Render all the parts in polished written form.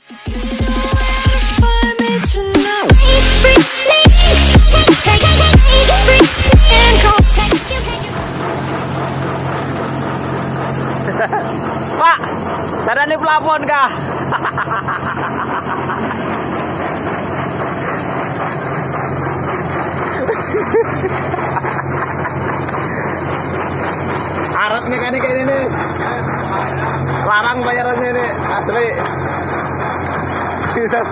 Pak, ada nih plafon kah? Arat mekanik ini nih, larang bayarannya nih, asli. Bisa.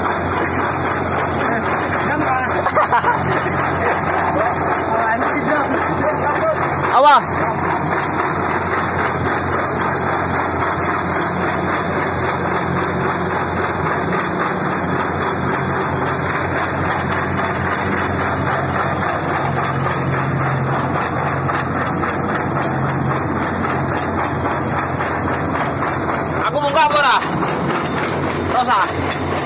Apa? Aku buka apa dah? Rosa.